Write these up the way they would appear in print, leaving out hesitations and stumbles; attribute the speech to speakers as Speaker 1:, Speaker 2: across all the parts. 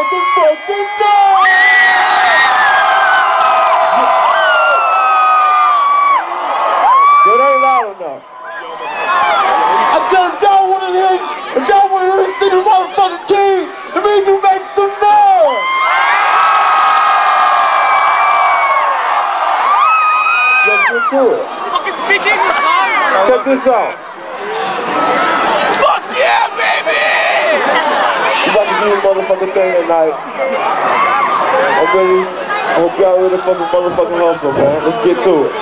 Speaker 1: motherfucking noise! That ain't loud enough. I said if y'all wanna hear the city motherfucking king, that means you make some noise! Let's get to it.
Speaker 2: Fucking speak English, man.
Speaker 1: Check this out.
Speaker 2: Fuck yeah, baby!
Speaker 1: We about to do this motherfucking thing tonight. I'm ready. I hope y'all ready for some motherfucking hustle, man. Let's get to it.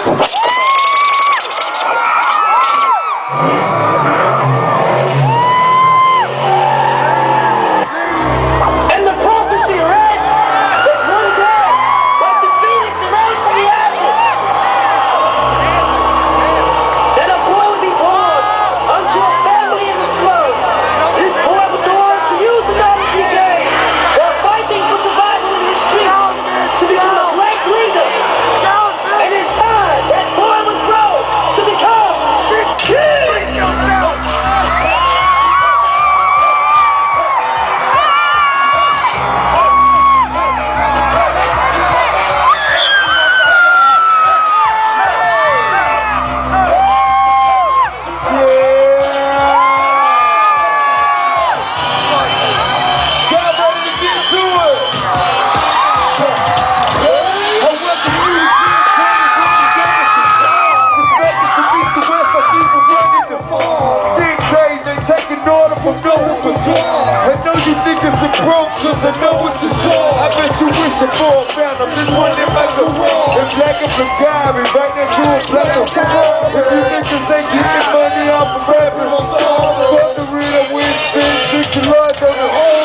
Speaker 3: And the prophecy read that one day, like the phoenix arose from the ashes, that a boy would be born unto a family in the slums. This boy would go on to use the knowledge he gained while fighting for survival in the streets to become a great leader. And in time, that boy would grow to become king.
Speaker 1: I know you niggas are broke, cause I know what you saw. I bet you wish you for a phantom. This one that make a wall. It's black and Bulgari, right next to a black and wall. If you niggas ain't getting money off of rapping, fuck the real win, spin, 6 large on the hole.